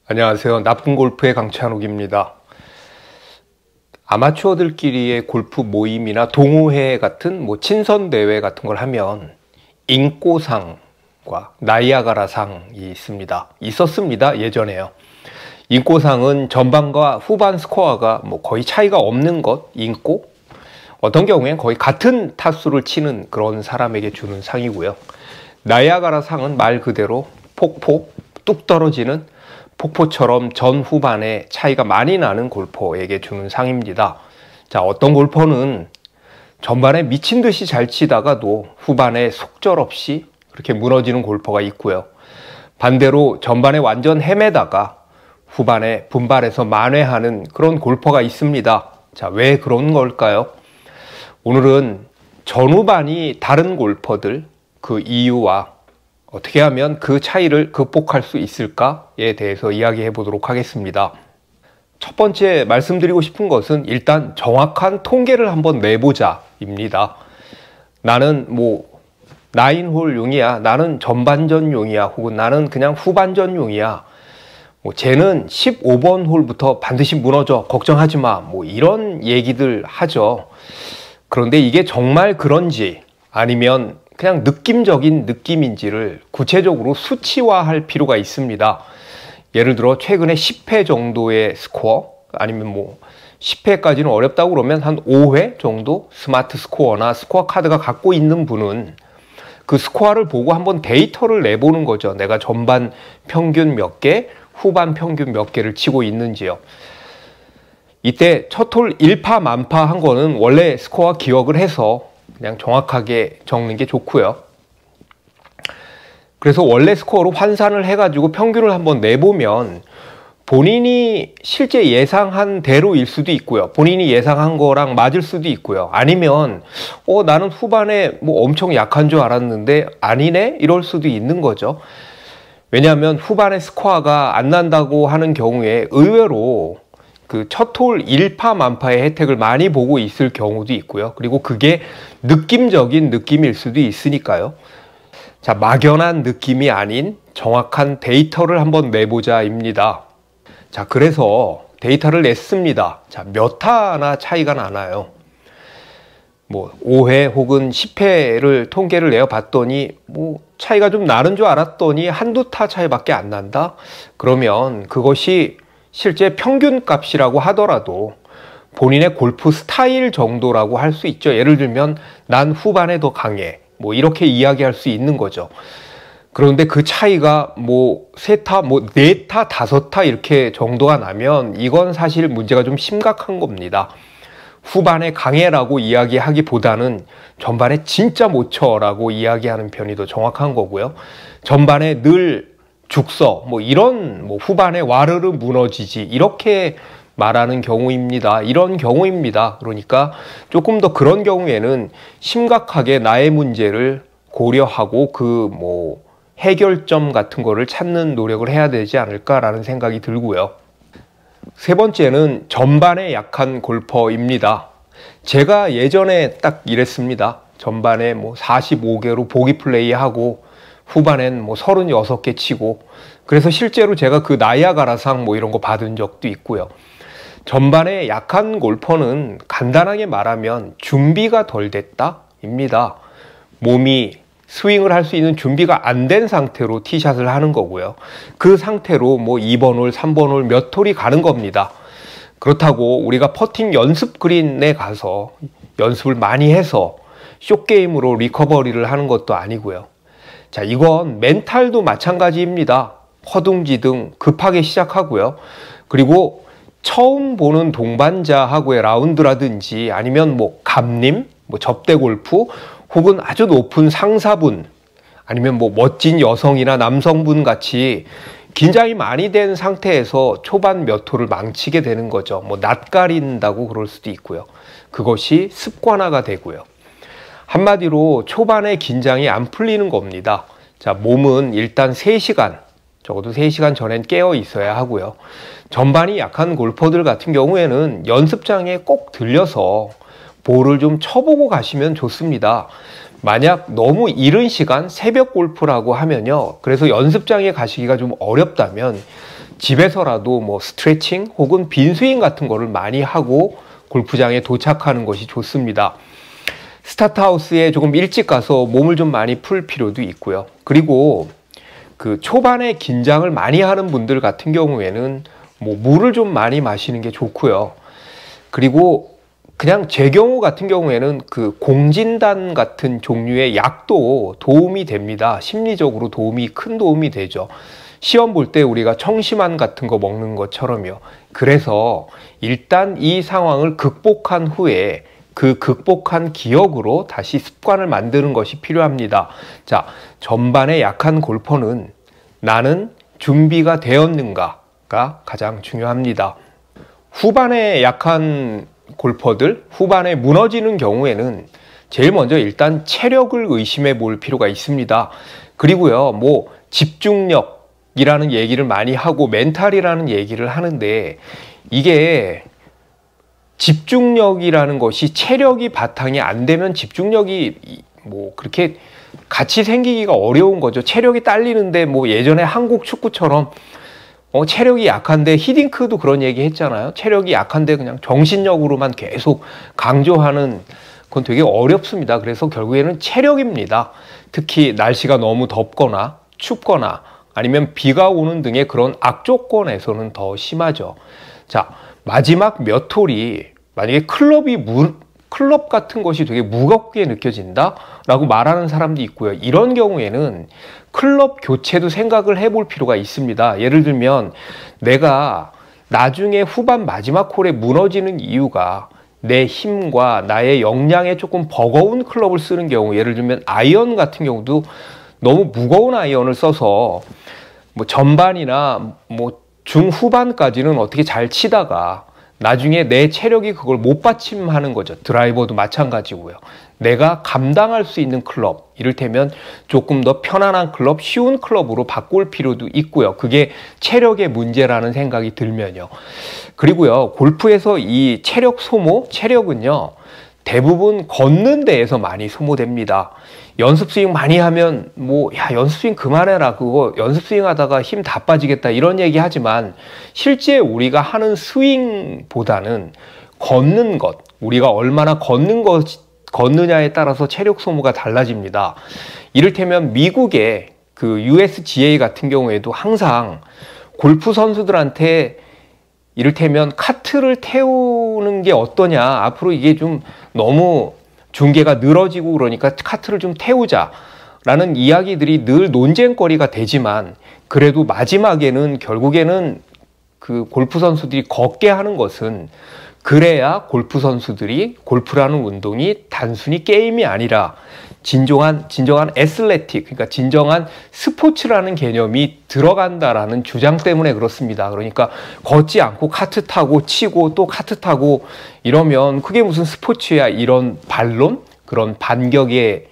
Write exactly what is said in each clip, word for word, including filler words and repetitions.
안녕하세요. 나쁜 골프의 강찬욱입니다. 아마추어들끼리의 골프 모임이나 동호회 같은 뭐 친선 대회 같은 걸 하면 인꼬상과 나이아가라상이 있습니다. 있었습니다. 예전에요. 인꼬상은 전반과 후반 스코어가 뭐 거의 차이가 없는 것, 인꼬. 어떤 경우엔 거의 같은 타수를 치는 그런 사람에게 주는 상이고요. 나이아가라상은 말 그대로 폭포, 뚝 떨어지는 폭포처럼 전 후반에 차이가 많이 나는 골퍼에게 주는 상입니다. 자, 어떤 골퍼는 전반에 미친 듯이 잘 치다가도 후반에 속절없이 그렇게 무너지는 골퍼가 있고요. 반대로 전반에 완전 헤매다가 후반에 분발해서 만회하는 그런 골퍼가 있습니다. 자, 왜 그런 걸까요? 오늘은 전후반이 다른 골퍼들 그 이유와 어떻게 하면 그 차이를 극복할 수 있을까에 대해서 이야기해 보도록 하겠습니다. 첫 번째 말씀드리고 싶은 것은 일단 정확한 통계를 한번 내보자 입니다. 나는 뭐 나인홀 용이야, 나는 전반전 용이야, 혹은 나는 그냥 후반전 용이야, 뭐 쟤는 십오 번 홀부터 반드시 무너져, 걱정하지 마, 뭐 이런 얘기들 하죠. 그런데 이게 정말 그런지 아니면 그냥 느낌적인 느낌인지를 구체적으로 수치화할 필요가 있습니다. 예를 들어 최근에 십 회 정도의 스코어, 아니면 뭐 십 회까지는 어렵다고 그러면 한 오 회 정도 스마트 스코어나 스코어 카드가 갖고 있는 분은 그 스코어를 보고 한번 데이터를 내보는 거죠. 내가 전반 평균 몇 개, 후반 평균 몇 개를 치고 있는지요. 이때 첫 홀 일파만파 한 거는 원래 스코어 기억을 해서 그냥 정확하게 적는 게 좋고요. 그래서 원래 스코어로 환산을 해가지고 평균을 한번 내보면 본인이 실제 예상한 대로일 수도 있고요. 본인이 예상한 거랑 맞을 수도 있고요. 아니면 어 나는 후반에 뭐 엄청 약한 줄 알았는데 아니네? 이럴 수도 있는 거죠. 왜냐하면 후반에 스코어가 안 난다고 하는 경우에 의외로 그 첫 홀 일파만파의 혜택을 많이 보고 있을 경우도 있고요. 그리고 그게 느낌적인 느낌일 수도 있으니까요. 자, 막연한 느낌이 아닌 정확한 데이터를 한번 내보자 입니다. 자, 그래서 데이터를 냈습니다. 자, 몇 타나 차이가 나나요? 뭐 오 회 혹은 십 회를 통계를 내어 봤더니 뭐 차이가 좀 나는 줄 알았더니 한두 타 차이밖에 안 난다? 그러면 그것이 실제 평균 값이라고 하더라도 본인의 골프 스타일 정도라고 할 수 있죠. 예를 들면 난 후반에 더 강해, 뭐 이렇게 이야기할 수 있는 거죠. 그런데 그 차이가 뭐 세 타, 뭐 네 타, 다섯 타 이렇게 정도가 나면 이건 사실 문제가 좀 심각한 겁니다. 후반에 강해라고 이야기하기보다는 전반에 진짜 못 쳐라고 이야기하는 편이 더 정확한 거고요. 전반에 늘 죽서, 뭐 이런, 뭐 후반에 와르르 무너지지 이렇게 말하는 경우입니다. 이런 경우입니다. 그러니까 조금 더 그런 경우에는 심각하게 나의 문제를 고려하고 그 뭐 해결점 같은 거를 찾는 노력을 해야 되지 않을까라는 생각이 들고요. 세 번째는 전반에 약한 골퍼입니다. 제가 예전에 딱 이랬습니다. 전반에 뭐 사십오 개로 보기 플레이하고 후반엔 뭐 서른여섯 개 치고, 그래서 실제로 제가 그 나이아가라상 뭐 이런 거 받은 적도 있고요. 전반에 약한 골퍼는 간단하게 말하면 준비가 덜 됐다 입니다. 몸이 스윙을 할 수 있는 준비가 안 된 상태로 티샷을 하는 거고요. 그 상태로 뭐 이 번 홀, 삼 번 홀 몇 홀이 가는 겁니다. 그렇다고 우리가 퍼팅 연습 그린에 가서 연습을 많이 해서 숏게임으로 리커버리를 하는 것도 아니고요. 자, 이건 멘탈도 마찬가지입니다. 허둥지둥 급하게 시작하고요. 그리고 처음 보는 동반자하고의 라운드라든지 아니면 뭐 감님, 뭐 접대 골프, 혹은 아주 높은 상사분, 아니면 뭐 멋진 여성이나 남성분 같이 긴장이 많이 된 상태에서 초반 몇 홀을 망치게 되는 거죠. 뭐 낯가린다고 그럴 수도 있고요. 그것이 습관화가 되고요. 한마디로 초반에 긴장이 안 풀리는 겁니다. 자, 몸은 일단 세 시간, 적어도 세 시간 전엔 깨어 있어야 하고요. 전반이 약한 골퍼들 같은 경우에는 연습장에 꼭 들려서 볼을 좀 쳐보고 가시면 좋습니다. 만약 너무 이른 시간 새벽 골프라고 하면요, 그래서 연습장에 가시기가 좀 어렵다면 집에서라도 뭐 스트레칭 혹은 빈스윙 같은 거를 많이 하고 골프장에 도착하는 것이 좋습니다. 스타트하우스에 조금 일찍 가서 몸을 좀 많이 풀 필요도 있고요. 그리고 그 초반에 긴장을 많이 하는 분들 같은 경우에는 뭐 물을 좀 많이 마시는 게 좋고요. 그리고 그냥 제 경우 같은 경우에는 그 공진단 같은 종류의 약도 도움이 됩니다. 심리적으로 도움이 큰 도움이 되죠. 시험 볼 때 우리가 청심환 같은 거 먹는 것처럼요. 그래서 일단 이 상황을 극복한 후에 그 극복한 기억으로 다시 습관을 만드는 것이 필요합니다. 자, 전반에 약한 골퍼는 나는 준비가 되었는가가 가장 중요합니다. 후반에 약한 골퍼들, 후반에 무너지는 경우에는 제일 먼저 일단 체력을 의심해 볼 필요가 있습니다. 그리고요, 뭐 집중력이라는 얘기를 많이 하고 멘탈이라는 얘기를 하는데, 이게 집중력이라는 것이 체력이 바탕이 안 되면 집중력이 뭐 그렇게 같이 생기기가 어려운 거죠. 체력이 딸리는데 뭐 예전에 한국 축구처럼 어, 체력이 약한데, 히딩크도 그런 얘기 했잖아요. 체력이 약한데 그냥 정신력으로만 계속 강조하는 그건 되게 어렵습니다. 그래서 결국에는 체력입니다. 특히 날씨가 너무 덥거나 춥거나 아니면 비가 오는 등의 그런 악조건에서는 더 심하죠. 자, 마지막 몇 홀이 만약에 클럽이 무, 클럽 같은 것이 되게 무겁게 느껴진다 라고 말하는 사람도 있고요. 이런 경우에는 클럽 교체도 생각을 해볼 필요가 있습니다. 예를 들면 내가 나중에 후반 마지막 홀에 무너지는 이유가 내 힘과 나의 역량에 조금 버거운 클럽을 쓰는 경우, 예를 들면 아이언 같은 경우도 너무 무거운 아이언을 써서 뭐 전반이나 뭐 중후반까지는 어떻게 잘 치다가 나중에 내 체력이 그걸 못 받침하는 거죠. 드라이버도 마찬가지고요. 내가 감당할 수 있는 클럽, 이를테면 조금 더 편안한 클럽, 쉬운 클럽으로 바꿀 필요도 있고요. 그게 체력의 문제라는 생각이 들면요. 그리고요, 골프에서 이 체력 소모, 체력은요, 대부분 걷는 데에서 많이 소모됩니다. 연습 스윙 많이 하면 뭐 야 연습 스윙 그만해라, 그거 연습 스윙 하다가 힘 다 빠지겠다, 이런 얘기 하지만 실제 우리가 하는 스윙보다는 걷는 것, 우리가 얼마나 걷는 것 걷느냐에 따라서 체력 소모가 달라집니다. 이를테면 미국의 그 유에스지에이 같은 경우에도 항상 골프 선수들한테 이를테면 카트를 태우는 게 어떠냐, 앞으로 이게 좀 너무 중계가 늘어지고 그러니까 카트를 좀 태우자 라는 이야기들이 늘 논쟁거리가 되지만, 그래도 마지막에는 결국에는 그 골프 선수들이 걷게 하는 것은, 그래야 골프 선수들이 골프라는 운동이 단순히 게임이 아니라 진정한 진정한 애슬레틱, 그러니까 진정한 스포츠라는 개념이 들어간다라는 주장 때문에 그렇습니다. 그러니까 걷지 않고 카트 타고 치고 또 카트 타고 이러면 그게 무슨 스포츠야, 이런 반론, 그런 반격의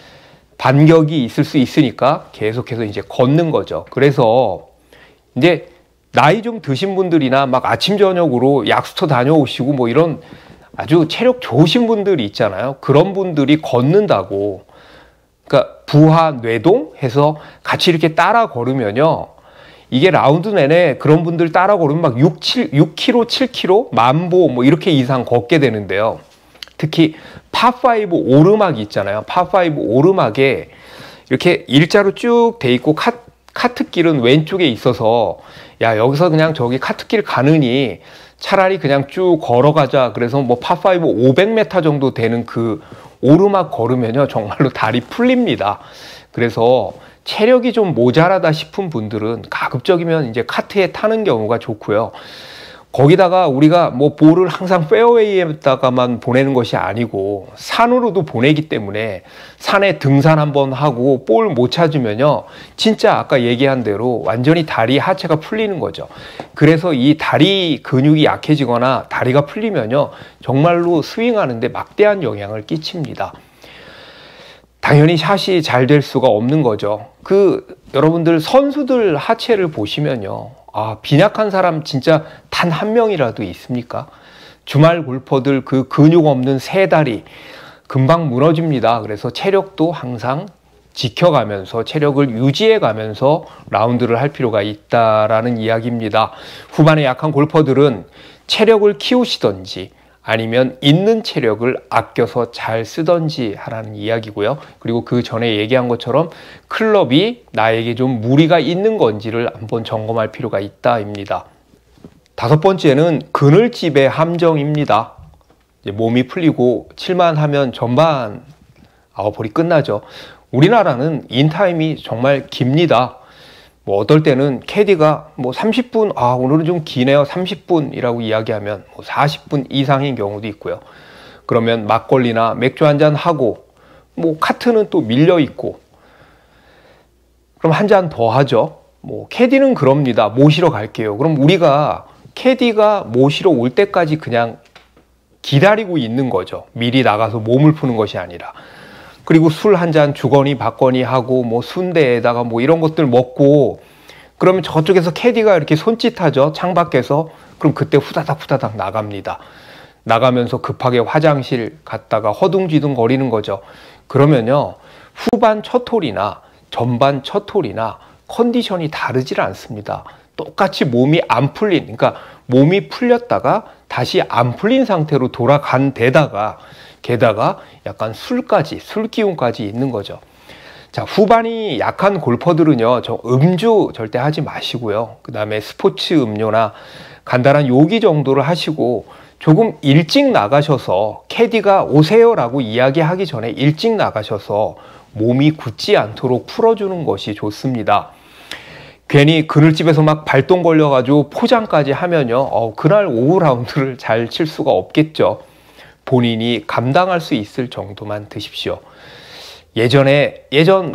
반격이 있을 수 있으니까 계속해서 이제 걷는 거죠. 그래서 이제 나이 좀 드신 분들이나 막 아침 저녁으로 약수터 다녀오시고 뭐 이런 아주 체력 좋으신 분들이 있잖아요. 그런 분들이 걷는다고, 그러니까 부하 뇌동 해서 같이 이렇게 따라 걸으면요, 이게 라운드 내내 그런 분들 따라 걸으면 막 육, 칠, 육 킬로미터, 칠 킬로미터, 만보 뭐 이렇게 이상 걷게 되는데요. 특히 파오 오르막이 있잖아요. 파오 오르막에 이렇게 일자로 쭉 돼 있고 카, 카트길은 왼쪽에 있어서, 야 여기서 그냥 저기 카트길 가느니 차라리 그냥 쭉 걸어가자. 그래서 뭐 파오 오백 미터 정도 되는 그 오르막 걸으면요, 정말로 다리 풀립니다. 그래서 체력이 좀 모자라다 싶은 분들은 가급적이면 이제 카트에 타는 경우가 좋고요. 거기다가 우리가 뭐 볼을 항상 페어웨이에다가만 보내는 것이 아니고 산으로도 보내기 때문에 산에 등산 한번 하고 볼 못 찾으면요, 진짜 아까 얘기한 대로 완전히 다리 하체가 풀리는 거죠. 그래서 이 다리 근육이 약해지거나 다리가 풀리면요, 정말로 스윙하는데 막대한 영향을 끼칩니다. 당연히 샷이 잘 될 수가 없는 거죠. 그 여러분들 선수들 하체를 보시면요, 아, 빈약한 사람 진짜 단 한 명이라도 있습니까? 주말 골퍼들 그 근육 없는 세 다리 금방 무너집니다. 그래서 체력도 항상 지켜가면서 체력을 유지해 가면서 라운드를 할 필요가 있다라는 이야기입니다. 후반에 약한 골퍼들은 체력을 키우시던지 아니면 있는 체력을 아껴서 잘 쓰던지 하라는 이야기고요. 그리고 그 전에 얘기한 것처럼 클럽이 나에게 좀 무리가 있는 건지를 한번 점검할 필요가 있다입니다. 다섯 번째는 그늘집의 함정입니다. 이제 몸이 풀리고 칠만 하면 전반 아웃홀이 끝나죠. 우리나라는 인타임이 정말 깁니다. 뭐 어떨 때는 캐디가 뭐 삼십 분, 아 오늘은 좀 기네요, 삼십 분이라고 이야기하면 뭐 사십 분 이상인 경우도 있고요. 그러면 막걸리나 맥주 한잔 하고 뭐 카트는 또 밀려 있고 그럼 한 잔 더 하죠. 뭐 캐디는 그럽니다. 모시러 갈게요. 그럼 우리가 캐디가 모시러 올 때까지 그냥 기다리고 있는 거죠. 미리 나가서 몸을 푸는 것이 아니라. 그리고 술 한 잔 주거니 받거니 하고 뭐 순대에다가 뭐 이런 것들 먹고 그러면 저쪽에서 캐디가 이렇게 손짓하죠. 창밖에서. 그럼 그때 후다닥 후다닥 나갑니다. 나가면서 급하게 화장실 갔다가 허둥지둥 거리는 거죠. 그러면요, 후반 첫 홀이나 전반 첫 홀이나 컨디션이 다르질 않습니다. 똑같이 몸이 안 풀린, 그러니까 몸이 풀렸다가 다시 안 풀린 상태로 돌아간 데다가 게다가 약간 술까지, 술 기운까지 있는 거죠. 자, 후반이 약한 골퍼들은요, 저 음주 절대 하지 마시고요. 그 다음에 스포츠 음료나 간단한 요기 정도를 하시고 조금 일찍 나가셔서 캐디가 오세요라고 이야기하기 전에 일찍 나가셔서 몸이 굳지 않도록 풀어주는 것이 좋습니다. 괜히 그늘집에서 막 발동 걸려가지고 포장까지 하면요, 어, 그날 오후 라운드를 잘 칠 수가 없겠죠. 본인이 감당할 수 있을 정도만 드십시오. 예전에, 예전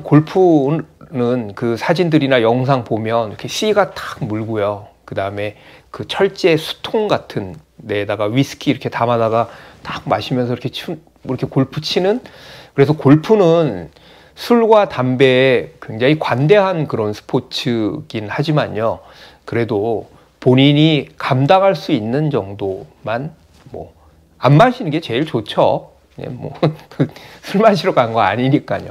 골프는 그 사진들이나 영상 보면 이렇게 씨가 탁 물고요. 그 다음에 그 철제 수통 같은 데에다가 위스키 이렇게 담아다가 딱 마시면서 이렇게, 치, 이렇게 골프 치는, 그래서 골프는 술과 담배에 굉장히 관대한 그런 스포츠긴 하지만요. 그래도 본인이 감당할 수 있는 정도만 뭐 안 마시는 게 제일 좋죠. 뭐 술 마시러 간 거 아니니까요.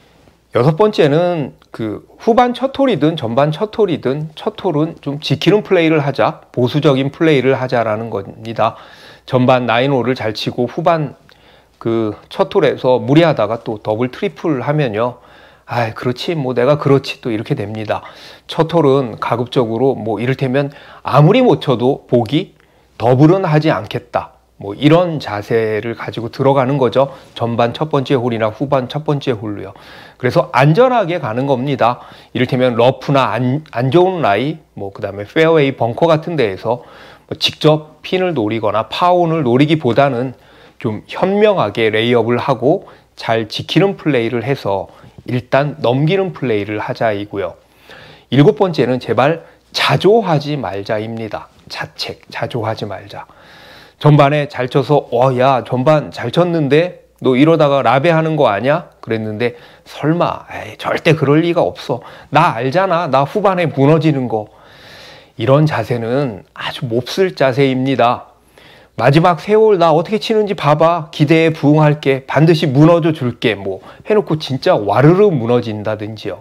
여섯 번째는 그 후반 첫 홀이든 전반 첫 홀이든 첫 홀은 좀 지키는 플레이를 하자, 보수적인 플레이를 하자라는 겁니다. 전반 나인 홀을 잘 치고 후반 그 첫 홀에서 무리하다가 또 더블 트리플 하면요, 아 그렇지 뭐 내가 그렇지 또 이렇게 됩니다. 첫 홀은 가급적으로 뭐 이를테면 아무리 못 쳐도 보기, 더블은 하지 않겠다, 뭐 이런 자세를 가지고 들어가는 거죠. 전반 첫 번째 홀이나 후반 첫 번째 홀로요. 그래서 안전하게 가는 겁니다. 이를테면 러프나 안, 안 좋은 라이, 뭐 그 다음에 페어웨이 벙커 같은 데에서 뭐 직접 핀을 노리거나 파온을 노리기보다는 좀 현명하게 레이업을 하고 잘 지키는 플레이를 해서 일단 넘기는 플레이를 하자이고요. 일곱 번째는 제발 자조하지 말자입니다. 자책, 자조하지 말자. 전반에 잘 쳐서 어, 야 전반 잘 쳤는데 너 이러다가 라베 하는 거 아니야? 그랬는데 설마, 에이, 절대 그럴 리가 없어. 나 알잖아. 나 후반에 무너지는 거. 이런 자세는 아주 몹쓸 자세입니다. 마지막 세 홀 나 어떻게 치는지 봐봐. 기대에 부응할게. 반드시 무너져 줄게. 뭐 해놓고 진짜 와르르 무너진다든지요.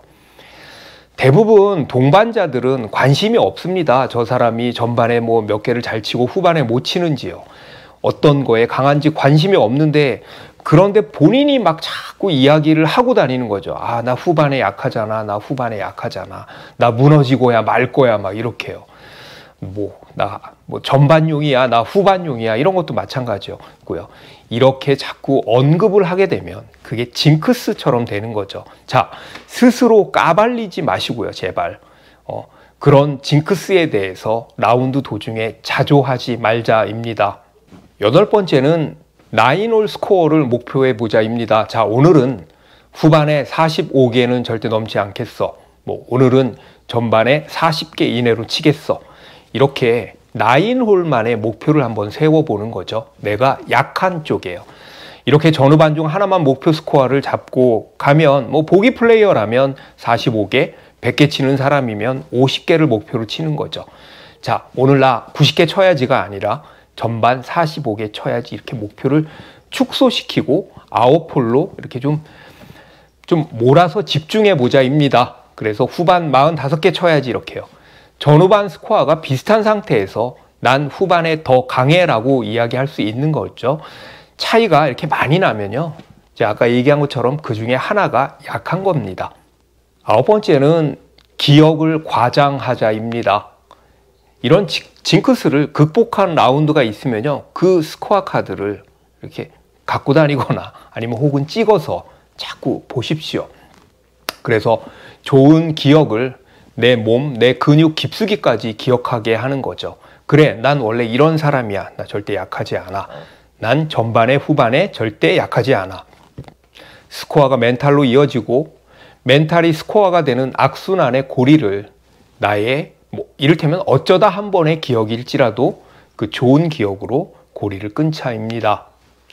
대부분 동반자들은 관심이 없습니다. 저 사람이 전반에 뭐 몇 개를 잘 치고 후반에 못 치는지요. 어떤 거에 강한지 관심이 없는데, 그런데 본인이 막 자꾸 이야기를 하고 다니는 거죠. 아, 나 후반에 약하잖아. 나 후반에 약하잖아. 나 무너지고야 말 거야. 막 이렇게요. 뭐, 나, 뭐 전반용이야. 나 후반용이야. 이런 것도 마찬가지였고요. 이렇게 자꾸 언급을 하게 되면 그게 징크스처럼 되는 거죠. 자, 스스로 까발리지 마시고요. 제발. 어, 그런 징크스에 대해서 라운드 도중에 자조하지 말자입니다. 여덟 번째는 나인 홀 스코어를 목표해 보자입니다. 자, 오늘은 후반에 사십오 개는 절대 넘지 않겠어. 뭐 오늘은 전반에 사십 개 이내로 치겠어. 이렇게 나인 홀만의 목표를 한번 세워보는 거죠. 내가 약한 쪽이에요. 이렇게 전후반 중 하나만 목표 스코어를 잡고 가면, 뭐 보기 플레이어라면 사십오 개, 백 개 치는 사람이면 오십 개를 목표로 치는 거죠. 자, 오늘 나 구십 개 쳐야지가 아니라 전반 사십오 개 쳐야지, 이렇게 목표를 축소시키고 아홉 홀로 이렇게 좀 좀 몰아서 집중해 보자입니다. 그래서 후반 사십오 개 쳐야지 이렇게요. 전후반 스코어가 비슷한 상태에서 난 후반에 더 강해라고 이야기할 수 있는 거죠. 차이가 이렇게 많이 나면요. 제가 아까 얘기한 것처럼 그 중에 하나가 약한 겁니다. 아홉 번째는 기억을 과장하자입니다. 이런 징크스를 극복한 라운드가 있으면요. 그 스코어 카드를 이렇게 갖고 다니거나 아니면 혹은 찍어서 자꾸 보십시오. 그래서 좋은 기억을 내 몸, 내 근육 깊숙이까지 기억하게 하는 거죠. 그래, 난 원래 이런 사람이야. 나 절대 약하지 않아. 난 전반에 후반에 절대 약하지 않아. 스코어가 멘탈로 이어지고 멘탈이 스코어가 되는 악순환의 고리를 나의 뭐 이를테면 어쩌다 한 번의 기억일지라도 그 좋은 기억으로 고리를 끊자입니다.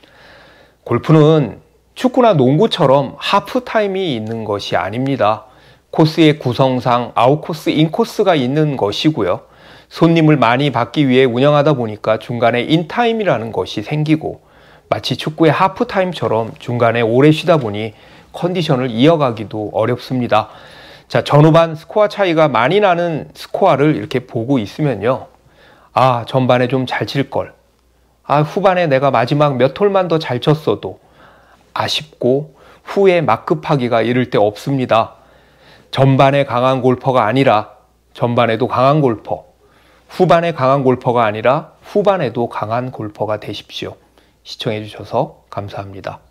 골프는 축구나 농구처럼 하프타임이 있는 것이 아닙니다. 코스의 구성상 아웃코스, 인코스가 있는 것이고요. 손님을 많이 받기 위해 운영하다 보니까 중간에 인타임이라는 것이 생기고 마치 축구의 하프타임처럼 중간에 오래 쉬다 보니 컨디션을 이어가기도 어렵습니다. 자, 전후반 스코어 차이가 많이 나는 스코어를 이렇게 보고 있으면요. 아, 전반에 좀 잘 칠 걸. 아, 후반에 내가 마지막 몇 홀만 더 잘 쳤어도 아쉽고 후에 막급하기가 이를 데 없습니다. 전반에 강한 골퍼가 아니라 전반에도 강한 골퍼, 후반에 강한 골퍼가 아니라 후반에도 강한 골퍼가 되십시오. 시청해 주셔서 감사합니다.